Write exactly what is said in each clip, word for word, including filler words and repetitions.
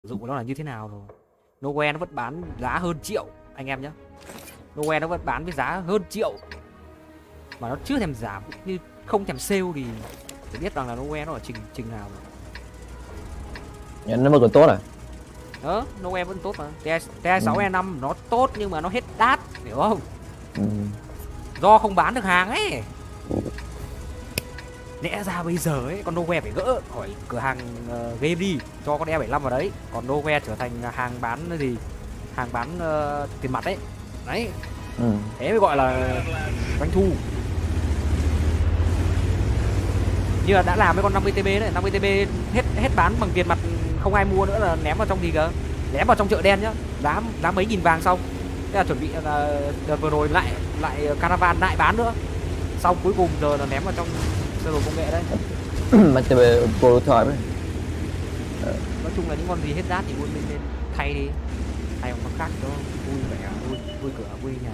sử dụng của nó là như thế nào rồi. Nowhere nó vẫn bán giá hơn triệu anh em nhé. Nowhere nó vẫn bán với giá hơn triệu mà nó chưa thèm giảm, như không thèm sale thì phải biết rằng là Nowhere nó ở trình trình nào rồi. Nhận nó vẫn còn tốt à? Đó, Nowhere vẫn tốt mà. T hai sáu E năm nó tốt nhưng mà nó hết đát, hiểu không? Ừ. Do không bán được hàng ấy. Lẽ ra bây giờ ấy, con Nowhere phải gỡ khỏi cửa hàng uh, game đi, cho con E bảy lăm vào đấy. Còn Nowhere trở thành hàng bán cái gì? Hàng bán uh, tiền mặt đấy. Đấy. Ừ. Thế mới gọi là doanh thu. Như là đã làm với con năm mươi T B đấy, năm mươi T B hết hết bán bằng tiền mặt, không ai mua nữa là ném vào trong gì cơ? Ném vào trong chợ đen nhá. Giá giá mấy nghìn vàng xong. Thế là chuẩn bị là đợt vừa rồi lại lại Caravan lại bán nữa. Xong cuối cùng giờ là ném vào trong sơ đồ công nghệ đấy. Mà T B prototype ấy. Nói chung là những con gì hết rát thì luôn lên lên thay đi, thay bằng con khác cho vui vẻ, vui vui cửa, vui nhà.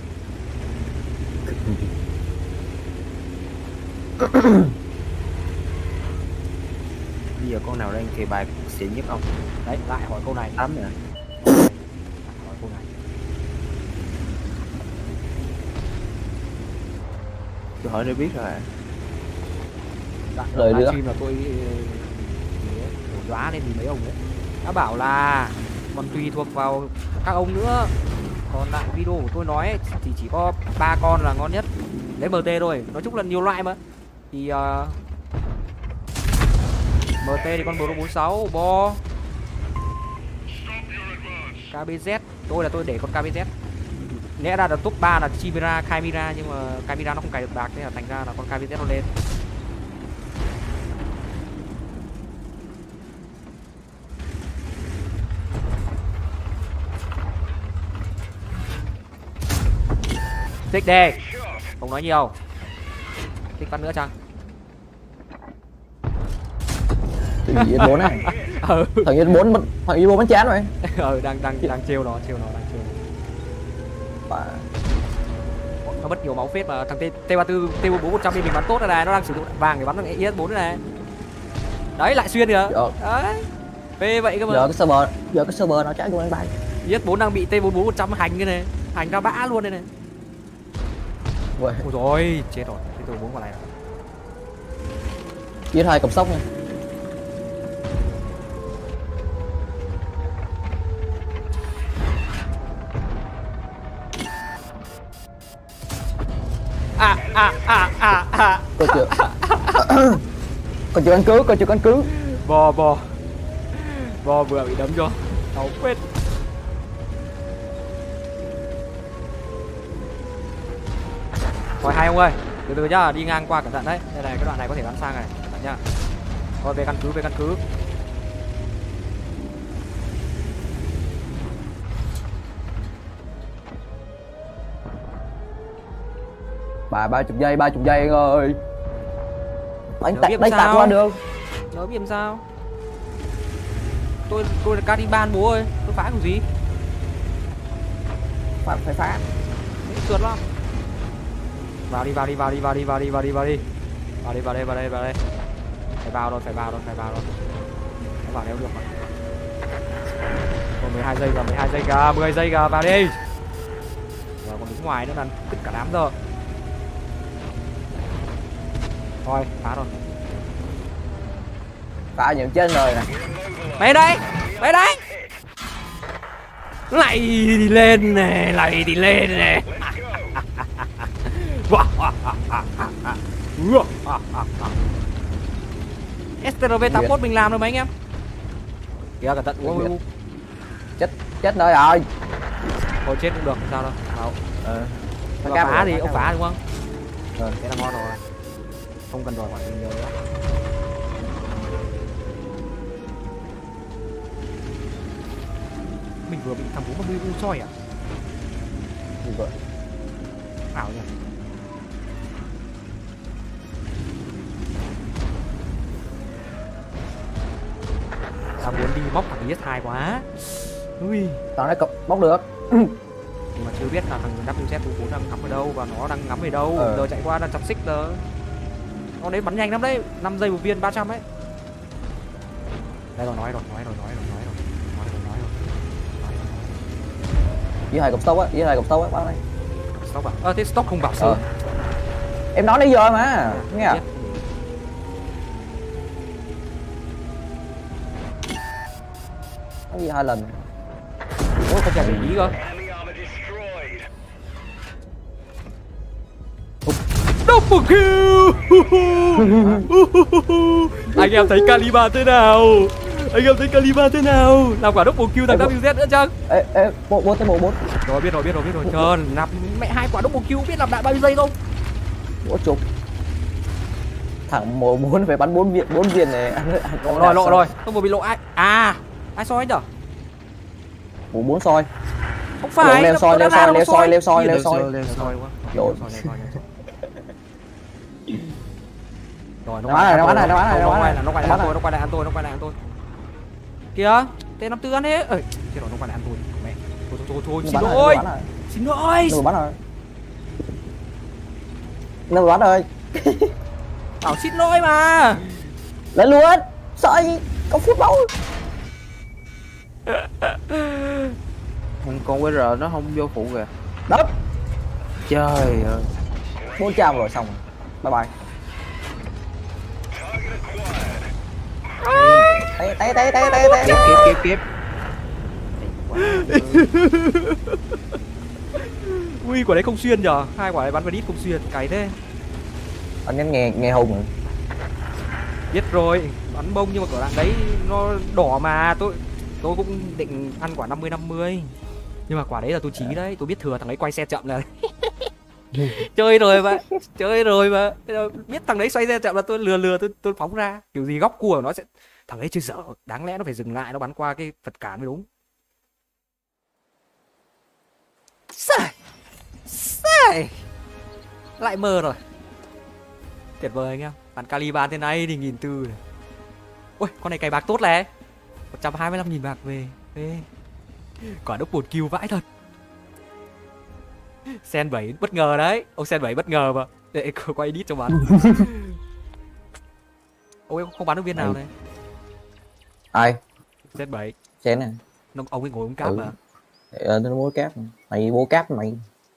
Bây giờ con nào đang kề bài xịn nhất ông? Đấy, lại hỏi câu này. Tám nè. Hỏi câu này. Tôi hỏi để biết rồi à. Lời nữa. Livestream là tôi đổ dóa lên thì mấy ông đấy đã bảo là còn tùy thuộc vào các ông nữa. Còn lại video của tôi nói ấy, thì chỉ có ba con là ngon nhất, lấy em tê thôi. Nói chung là nhiều loại mà. Thì uh, em tê thì con bốn bốn sáu Bo, ca bê zét, tôi là tôi để con ca bê zét. Lẽ ra là top ba là Chimera, Chimera, nhưng mà Chimera nó không cài được bạc nên là thành ra là con ca bê zét nó lên. Thích đi, không nói nhiều. Thích phát nữa chăng? Thằng Y bốn này. Ừ. Thằng Y bốn thằng Y bốn bắn chán rồi. Ừ, đang đang đang trêu nó, trêu nó, đang trêu nó. Bà... Nó mất nhiều máu phết mà. Thằng T ba tư T bốn một trăm thì mình bắn tốt rồi này, nó đang sử dụng vàng để bắn thằng I S bốn này. Đấy, lại xuyên kìa. Đấy. Phê vậy cơ mà. Giờ cái server, giờ cái server nó trái luôn anh bay. I S bốn đang bị T bốn bốn một trăm hành cái này, hành ra bã luôn đây này. Ui. Ôi rồi, chết rồi, cái T bốn quả này rồi. I S hai cầm sốc nha. À à à à à. Coi chưa? Coi chưa căn cứ, coi chưa căn cứ. Bò bò. Bò vừa bị đấm cho. Đau phết. Hỏi hai ông ơi, từ từ nhá, đi ngang qua cẩn thận đấy. Đây này, cái đoạn này có thể bắn sang này, cẩn thận nhá. Thôi về căn cứ, về căn cứ. Bà ba chục giây, ba chục giây anh ơi. Đánh tạc, đánh tạc sao? qua được. Nó biết làm sao? Tôi tôi là Caliban bố ơi, tôi phá kiểu gì? Phải phải phá. Đấy, trượt lắm. Vào đi, vào đi, vào đi, vào đi, vào đi, vào đi, vào đi. Vào đi, vào đây, vào đây, vào đây. Phải vào rồi, phải vào rồi, phải vào rồi. Nó vào nếu được mà. Còn mười hai giây kìa, mười hai giây kìa, mười giây kìa, vào đi. Rồi còn đứng ngoài nữa là cứt cả đám rồi. Thôi, phá rồi. Phá những chết rồi này. Mày đây, mày đây. Lại thì lên này, lại thì lên này. ét tê rờ vê tám mốt mình làm rồi mấy anh em. Kìa cẩn thận. Ui, ui. Chết chết nơi rồi. Thôi chết cũng được, không sao đâu. Đâu. Ờ. Ông phá thì ông phá đúng không? Ờ. Thế là ngon rồi. Không cần đòi hỏi nhiều nữa. Mình vừa bị thằng bốn mươi u soi à? Gì vậy? Ảo nhỉ. Tao muốn đi móc thằng I S hai quá. Ui. Tao nói bóc được. Nhưng mà chưa biết là thằng W Z bốn đang ngắm ở đâu và nó đang ngắm ở đâu. Ờ. Giờ chạy qua là chặt xích rồi. Con đấy bắn nhanh lắm đấy, năm giây một viên ba trăm ấy. Đây rồi, nói rồi, nói rồi, nói rồi, nói rồi. Với hai cục stop á, với hai cục stop á, bắn đây. Stop à? Ơ thế stop không bảo Ờ. sớm. Em nói nãy giờ mà, nghe à? Biết. Nói gì hai lần. Ôi không thèm để ý cơ. Double kill. Anh em thấy Caliban thế nào? Anh em thấy Caliban thế nào? Làm quả double kill thằng vê kép nữa chăng? Ê ê, bốn bốn tới bộ bốn. Rồi biết rồi biết rồi biết rồi. Trời, làm mẹ hai quả double kill biết làm đại bao nhiêu giây không? Bốn chục. Thằng mùa bốn phải bắn bốn viên, bốn viên này ăn ăn Lộ rồi lộ rồi. Tôi vừa bị lộ ai? À, ai soi nhở? Mùa bốn soi. Không phải. Leo soi, leo soi, leo soi, leo soi, leo soi. Leo soi quá. Rồi. Rồi nó Nó bắn này, nó bắn này, nó bắn này, nó nó bắn quay này. lại, nó quay lại ăn tôi, nó quay lại ăn tôi, nó quay lại ăn tôi. Kìa, T năm tư ăn đấy. Ơi, chết rồi nó quay lại ăn tôi. Mẹ. Thôi thôi thôi, xin lỗi. Xin lỗi. Nó bắn rồi. Nó bắn rồi. Bảo xin lỗi mà. Lên luôn. Sợ gì? Có phút đâu. Thằng con quê rờ nó không vô phụ kìa. Đất. Trời ơi. bốn trăm rồi xong rồi. Bye bye. Tay tay tay tay tay tay. Kép kép kép kép. Ui quả đấy không xuyên nhở. Hai quả đấy bắn vào đít không xuyên, cái thế. Anh em nghe nghe hùng rồi. Biết rồi, bắn bông nhưng mà quả đạn đấy nó đỏ mà tôi tôi cũng định ăn quả năm mươi năm mươi. Nhưng mà quả đấy là tôi chí đấy, tôi biết thừa thằng ấy quay xe chậm là chơi rồi mà, chơi rồi mà. Biết thằng đấy xoay xe chậm là tôi lừa lừa tôi tôi phóng ra. Kiểu gì góc cua của nó sẽ thằng ấy chơi dở, đáng lẽ nó phải dừng lại nó bắn qua cái vật cản mới đúng. Sai. Sai. Lại mơ rồi. Tuyệt vời anh em. Bắn Caliban thế này thì nghìn tư này. Ôi, con này cày bạc tốt này. một trăm hai mươi lăm nghìn bạc về. Về. Quả double kill vãi thật. Sen bảy bất ngờ đấy. Ông Sen bảy bất ngờ mà. Để quay edit cho bắn. Ôi không bắn được viên nào này. Ai? Sen bảy. Sen nè. Nó ông ấy ngồi ông cáp Ừ. mà. Ờ, nó bố cáp. Mày bố cáp mày.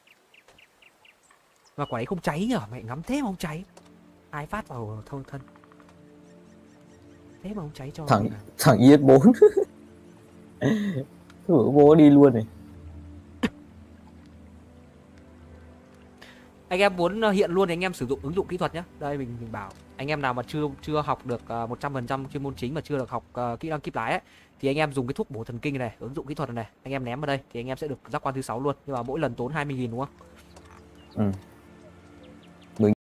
Mà quả đấy không cháy nhở, mày ngắm thế mà không cháy. Ai phát vào thông thân. Thế mà không cháy cho Thằng mày à? thằng i ét bốn. Thử bố đi luôn này. Anh em muốn hiện luôn thì anh em sử dụng ứng dụng kỹ thuật nhé. Đây mình mình bảo anh em nào mà chưa chưa học được một trăm phần trăm chuyên môn chính mà chưa được học uh, kỹ năng kíp lái ấy, thì anh em dùng cái thuốc bổ thần kinh này, ứng dụng kỹ thuật này, anh em ném vào đây thì anh em sẽ được giác quan thứ sáu luôn, nhưng mà mỗi lần tốn hai mươi nghìn đúng không? Ừ.